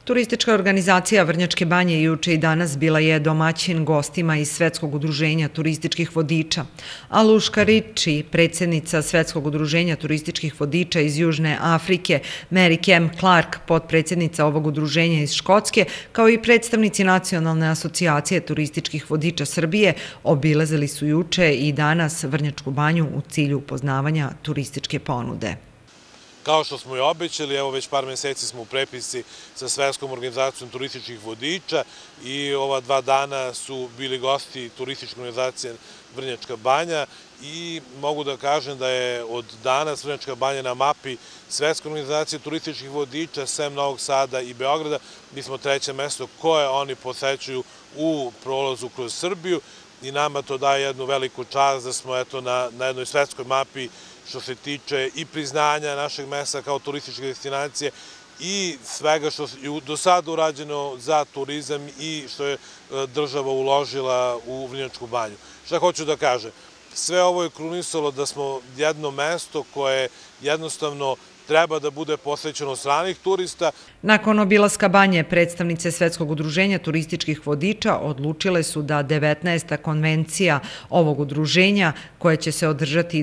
Turistička organizacija Vrnjačke Banje juče i danas bila je domaćin gostima iz Svetskog udruženja turističkih vodiča. Aluška Riči, predsjednica Svetskog udruženja turističkih vodiča iz Južne Afrike, Mary Kem Clark, potpredsjednica ovog udruženja iz Škotske, kao i predstavnici Nacionalne asocijacije turističkih vodiča Srbije, obilazili su juče i danas Vrnjačku Banju u cilju upoznavanja turističke ponude. Kao što smo i obećali, evo već par meseci smo u prepisci sa Svetskom organizacijom turističkih vodiča i ova 2 dana su bili gosti turističke organizacije Vrnjačka Banja i mogu da kažem da je od danas Vrnjačka Banja na mapi Svetske organizacije turističkih vodiča, sem Novog Sada i Beograda. Mi smo 3. mesto koje oni posećuju u prolazu kroz Srbiju i nama to daje jednu veliku čast da smo na jednoj svetskoj mapi što se tiče i priznanja našeg mesta kao turističke destinacije i svega što je do sada urađeno za turizam i što je država uložila u Vrnjačku Banju. Šta hoću da kažem? Sve ovo je krunisalo da smo jedno mesto koje jednostavno treba da bude posvećeno stranih turista. Nakon obilaska Banje, predstavnice Svetskog udruženja turističkih vodiča odlučile su da 19. konvencija ovog udruženja, koja će se održati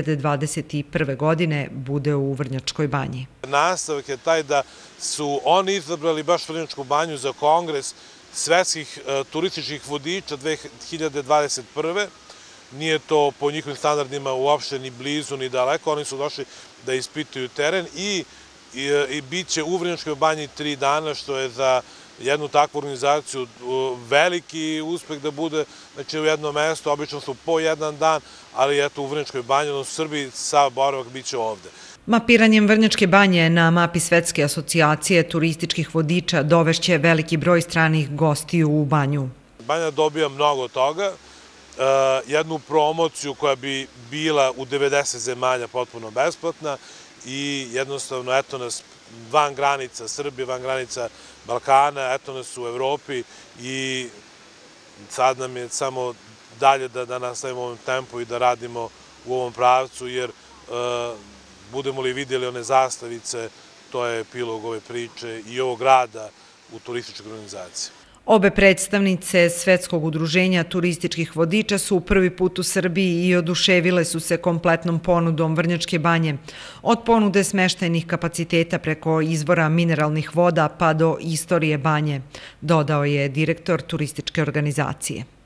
2021. godine, bude u Vrnjačkoj Banji. Nastavak je taj da su oni izabrali baš Vrnjačku Banju za kongres svetskih turističkih vodiča 2021. Nije to po njihovim standardima uopšte ni blizu ni daleko, oni su došli da ispituju teren i bit će u Vrnjačkoj Banji 3 dana, što je za jednu takvu organizaciju veliki uspeh da bude u jednom mestu, obično su po 1 dan, ali eto u Vrnjačkoj Banji, u Srbiji, sav boravak bit će ovde. Mapiranjem Vrnjačke Banje na mapi Svetske asocijacije turističkih vodiča dovešće veliki broj stranih gostiju u Banju. Banja dobija mnogo toga. Jednu promociju koja bi bila u 90 zemalja potpuno besplatna i jednostavno eto nas van granica Srbije, van granica Balkana, eto nas u Evropi i sad nam je samo dalje da nastavimo u ovom tempu i da radimo u ovom pravcu, jer budemo li vidjeli one zastavice, to je epilog ove priče i ovog rada u turističkoj organizaciji. Obe predstavnice Svetskog udruženja turističkih vodiča su prvi put u Srbiji i oduševile su se kompletnom ponudom Vrnjačke Banje. Od ponude smeštajnih kapaciteta preko izvora mineralnih voda pa do istorije Banje, dodao je direktor turističke organizacije.